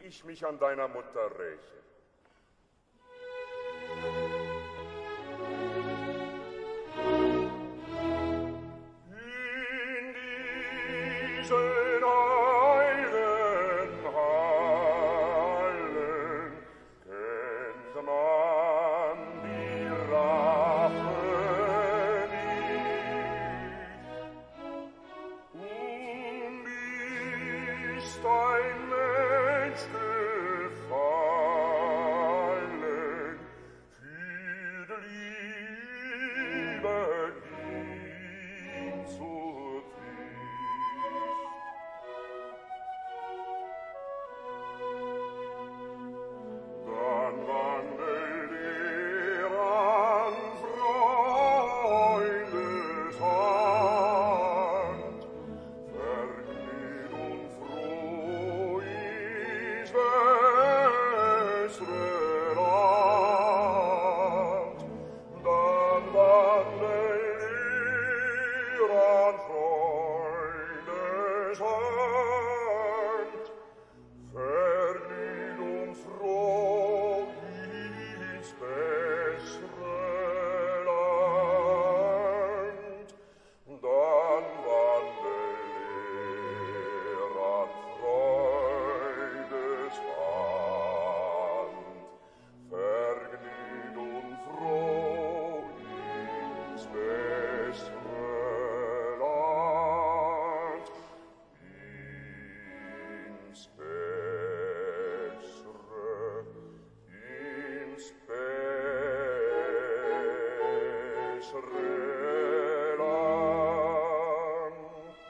ich mich an deiner Mutter räche. In diesen heilen Hallen kennt man die Rache nicht. Ist ein Mensch gefallen, führt Liebe ihm zur Pflicht. Dann wandelt an Freundeshand, vergnügt und froh ins bessere Land. Dann wandelt an Freundeshand, vergnügt und froh ins bessere Land. Dann wandelt an Freundeshand, vergnügt und froh ins bessere Land. Ins bessere, ins bessere Land.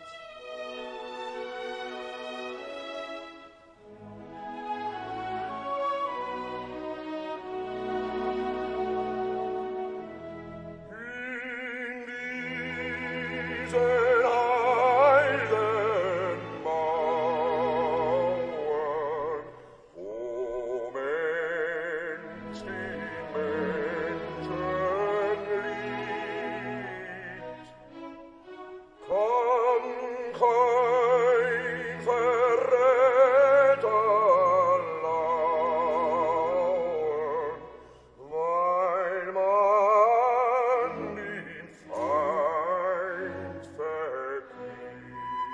In diesen heilen Mauern, wo Mensch den Menschen liebt, kann kein Verräter lauern, weil man den Feind verkriegt.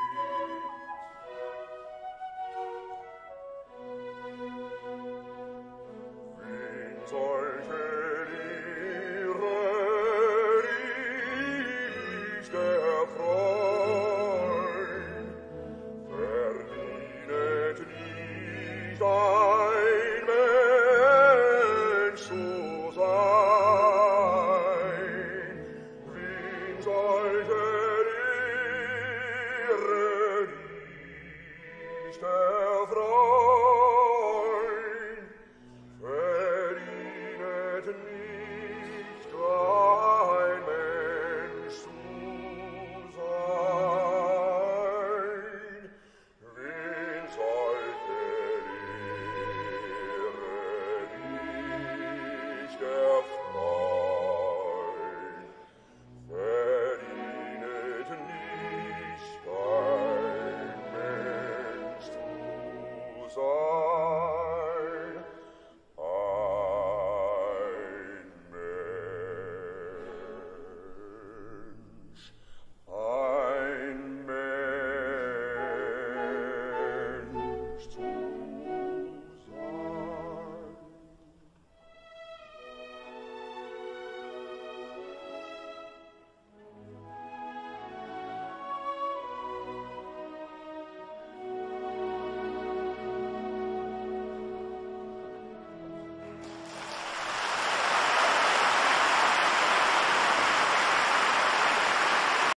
Wen solche Lehre ist der Freund, verdient nicht ein Mensch zu sein. Wen solche Lehre ist der Freund, verdient nicht ein Mensch zu sein. Wen solche Lehre nicht der Freund, verdient nicht ein Mensch zu sein.